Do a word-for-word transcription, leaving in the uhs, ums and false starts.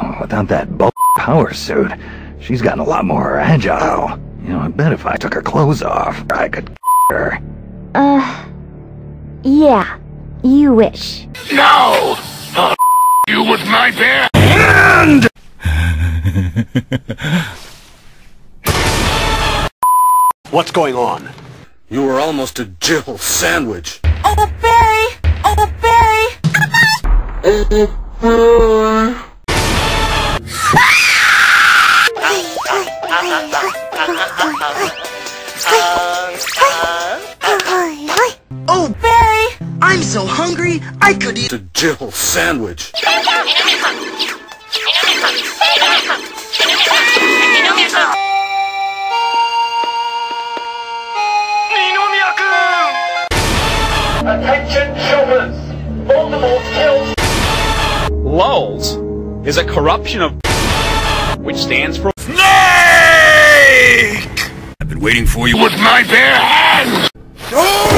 Oh, without that bulk power suit, she's gotten a lot more agile. You know, I bet if I took her clothes off, I could her. Uh, yeah, you wish. No! I'll you with my bare hand! What's going on? You were almost a Jill sandwich. Oh, Barry! Oh, Barry! Oh, Barry! I'm so hungry, I could eat A Jill sandwich. Ninomiya-kun! Attention, children! Voldemort kills... Lulz is a corruption of which stands for Snake! I've been waiting for you with my bare hands! Oh!